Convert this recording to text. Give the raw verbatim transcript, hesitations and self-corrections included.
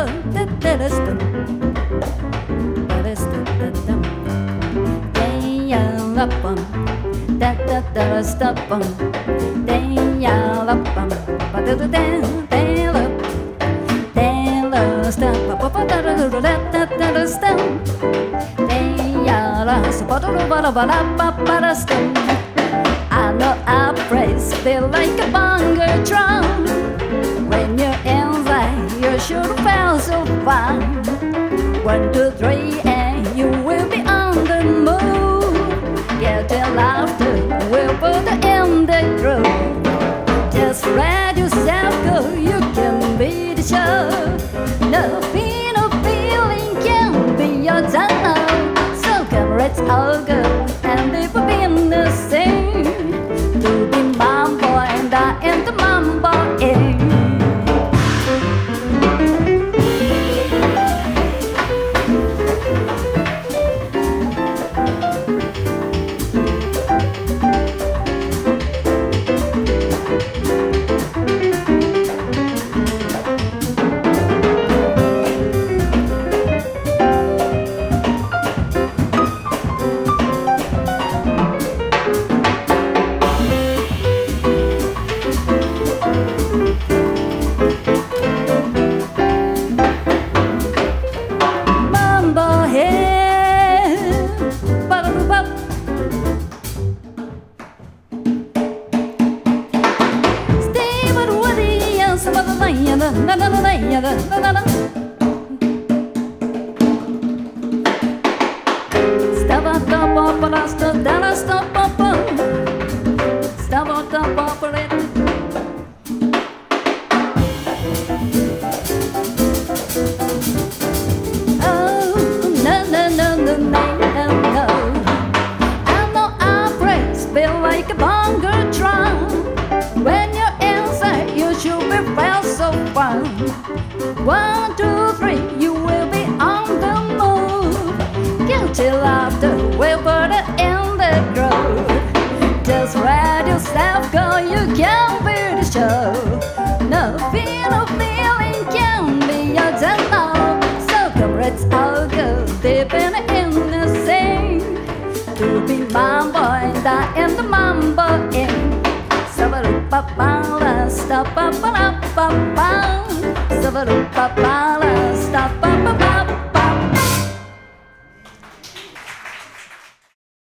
I know a place feel like a bongo drum. When you're inside, you should feel so fun. One, two, three, and you will be on the move. Get your laughter, we'll put in the groove. Just let yourself go, you can be the show. No fear, no feeling can be your time. So come, let's all go and live up in the same. To be mambo and I am the mambo in. One, two, three, you will be on the move. Guilty laughter will put it in the groove. Just let yourself go, you can be the show. No fear, no feeling can be your demo. So come, let's all go deep in the innocence. To be mambo and I am the mambo in. Ba ba ba ba ba ba ba ba ba ba ba ba ba